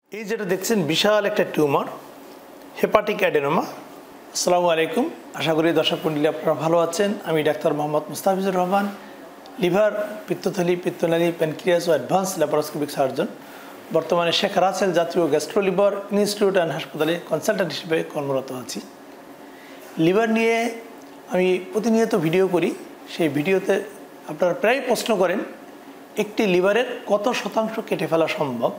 এই যেটা দেখছেন বিশাল একটা টিউমার হেপাটিক অ্যাডেনোমা। আসসালামু আলাইকুম, আশা করি দর্শক মণ্ডলী আপনারা ভালো আছেন। আমি Dr.Md.Mustafizur রহমান, লিভার, পিত্তথলি, পিত্তনালী, প্যানক্রিয়াস ও অ্যাডভান্স ল্যাপারোস্কোপিক সার্জন। বর্তমানে শেখ রাসেল জাতীয় গ্যাস্ট্রো লিভার ইনস্টিটিউট অ্যান্ড হাসপাতালে কনসালট্যান্ট হিসেবে কর্মরত আছি। লিভার নিয়ে আমি প্রতিনিয়ত ভিডিও করি। সেই ভিডিওতে আপনারা প্রায় প্রশ্ন করেন একটি লিভারের কত শতাংশ কেটে ফেলা সম্ভব।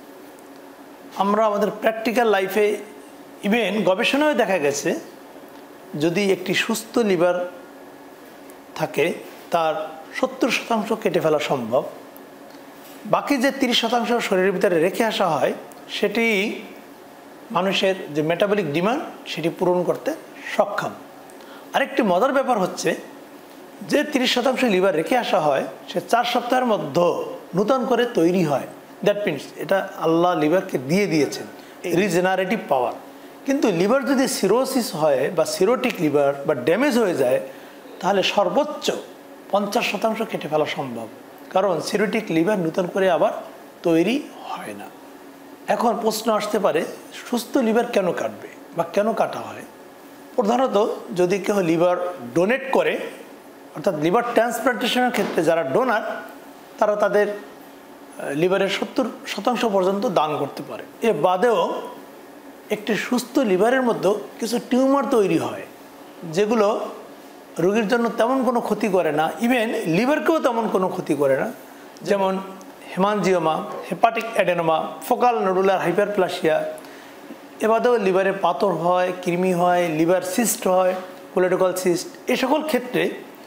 আমরা আমাদের প্র্যাকটিক্যাল লাইফে ইভেন গবেষণায় দেখা গেছে যদি একটি সুস্থ লিভার থাকে তার 70% কেটে ফেলা সম্ভব। বাকি যে 30% শরীরের ভিতরে রেখে আসা হয় সেটি মানুষের যে মেটাবলিক ডিমান্ড সেটি পূরণ করতে সক্ষম। আরেকটি মজার ব্যাপার হচ্ছে যে 30% লিভার রেখে আসা হয় সে 4 সপ্তাহের মধ্যে নূতন করে তৈরি হয়। দ্যাট মিনস এটা আল্লাহ লিভারকে দিয়ে দিয়েছেন রিজেনারেটিভ পাওয়ার। কিন্তু লিভার যদি সিরোসিস হয় বা সিরোটিক লিভার বা ড্যামেজ হয়ে যায় তাহলে সর্বোচ্চ 50% কেটে ফেলা সম্ভব, কারণ সিরোটিক লিভার নূতন করে আবার তৈরি হয় না। এখন প্রশ্ন আসতে পারে সুস্থ লিভার কেন কাটবে বা কেন কাটা হয়। প্রধানত যদি কেউ লিভার ডোনেট করে, অর্থাৎ লিভার ট্রান্সপ্লান্টেশনের ক্ষেত্রে যারা ডোনার তারা তাদের লিভারের 70% পর্যন্ত দান করতে পারে। এ বাদেও একটি সুস্থ লিভারের মধ্যে কিছু টিউমার তৈরি হয় যেগুলো রোগীর জন্য তেমন কোনো ক্ষতি করে না, ইভেন লিভারকেও তেমন কোনো ক্ষতি করে না। যেমন hemangioma, hepatic adenoma, focal nodular hyperplasia. এ বাদেও লিভারে পাথর হয়, কৃমি হয়, লিভার সিস্ট হয়, কোলেডোকাল সিস্ট। এ সকল ক্ষেত্রে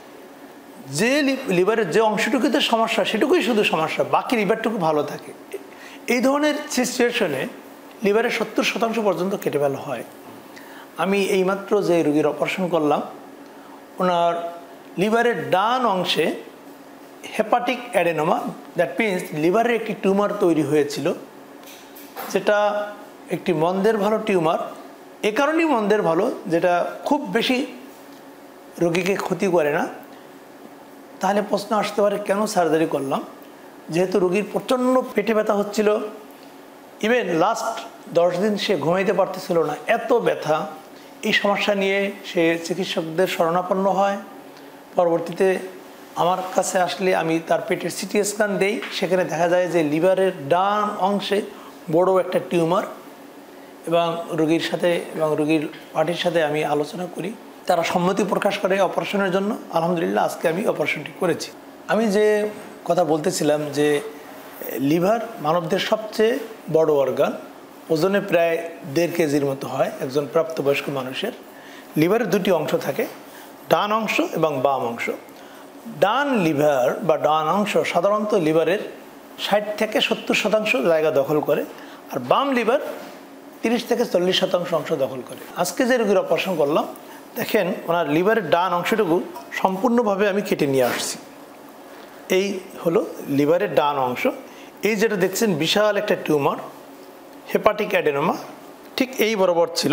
যে লিভারের যে অংশটুকুতে সমস্যা সেটুকুই শুধু সমস্যা, বাকি লিভারটুকু ভালো থাকে। এই ধরনের সিচুয়েশনে লিভারের 70% পর্যন্ত কেটে ফেলা হয়। আমি এইমাত্র যে রোগীর অপারেশন করলাম ওনার লিভারের ডান অংশে হেপাটিক অ্যাডেনোমা, দ্যাট মিনস লিভারের একটি টিউমার তৈরি হয়েছিল, যেটা একটি মন্দের ভালো টিউমার। এ কারণেই মন্দের ভালো যেটা খুব বেশি রোগীকে ক্ষতি করে না। তাহলে প্রশ্ন আসতে পারে কেন সার্জারি করলাম। যেহেতু রোগীর প্রচণ্ড পেটে ব্যথা হচ্ছিল, ইভেন লাস্ট 10 দিন সে ঘুমাইতে পারতেছিল না, এত ব্যথা। এই সমস্যা নিয়ে সে চিকিৎসকদের শরণাপন্ন হয়। পরবর্তীতে আমার কাছে আসলে আমি তার পেটের সিটি স্ক্যান দেই, সেখানে দেখা যায় যে লিভারের ডান অংশে বড় একটা টিউমার। এবং রোগীর সাথে এবং রোগীর পার্টির সাথে আমি আলোচনা করি, তারা সম্মতি প্রকাশ করে অপারেশনের জন্য। আলহামদুলিল্লাহ আজকে আমি অপারেশনটি করেছি। আমি যে কথা বলতেছিলাম যে লিভার মানবদের সবচেয়ে বড় অর্গান, ওজনে প্রায় 1.5 কেজির মতো হয় একজন প্রাপ্তবয়স্ক মানুষের। লিভারের দুটি অংশ থাকে, ডান অংশ এবং বাম অংশ। ডান লিভার বা ডান অংশ সাধারণত লিভারের 60 থেকে 70% জায়গা দখল করে, আর বাম লিভার 30 থেকে 40% অংশ দখল করে। আজকে যে রোগীর অপারেশন করলাম দেখেন ওনার লিভারের ডান অংশটুকু সম্পূর্ণভাবে আমি কেটে নিয়ে আসছি। এই হলো লিভারের ডান অংশ। এই যেটা দেখছেন বিশাল একটা টিউমার হেপাটিক অ্যাডেনোমা ঠিক এই বরাবর ছিল।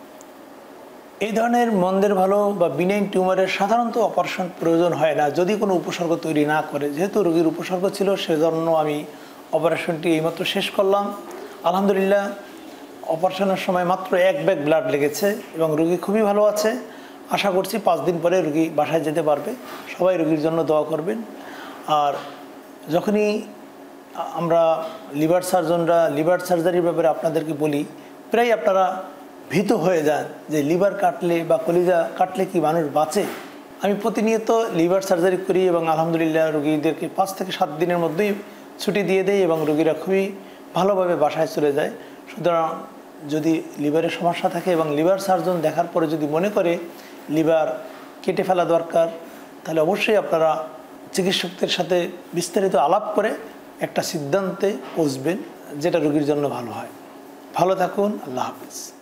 এই ধরনের মন্দের ভালো বা বিনাইন টিউমারের সাধারণত অপারেশন প্রয়োজন হয় না যদি কোনো উপসর্গ তৈরি না করে। যেহেতু রোগীর উপসর্গ ছিল সেজন্য আমি অপারেশনটি এইমাত্র শেষ করলাম। আলহামদুলিল্লাহ অপারেশনের সময় মাত্র 1 ব্যাগ ব্লাড লেগেছে এবং রোগী খুবই ভালো আছে। আশা করছি 5 দিন পরে রোগী বাসায় যেতে পারবে। সবাই রোগীর জন্য দোয়া করবেন। আর যখনই আমরা লিভার সার্জনরা লিভার সার্জারির ব্যাপারে আপনাদেরকে বলি, প্রায় আপনারা ভীত হয়ে যান যে লিভার কাটলে বা কলিজা কাটলে কি মানুষ বাঁচে। আমি প্রতিনিয়ত লিভার সার্জারি করি এবং আলহামদুলিল্লাহ রোগীদেরকে 5 থেকে 7 দিনের মধ্যেই ছুটি দিয়ে দেয় এবং রোগীরা খুবই ভালোভাবে বাসায় চলে যায়। সুতরাং যদি লিভারের সমস্যা থাকে এবং লিভার সার্জন দেখার পরে যদি মনে করে লিভার কেটে ফেলা দরকার, তাহলে অবশ্যই আপনারা চিকিৎসকদের সাথে বিস্তারিত আলাপ করে একটা সিদ্ধান্তে পৌঁছবেন যেটা রোগীর জন্য ভালো হয়। ভালো থাকুন, আল্লাহ হাফিজ।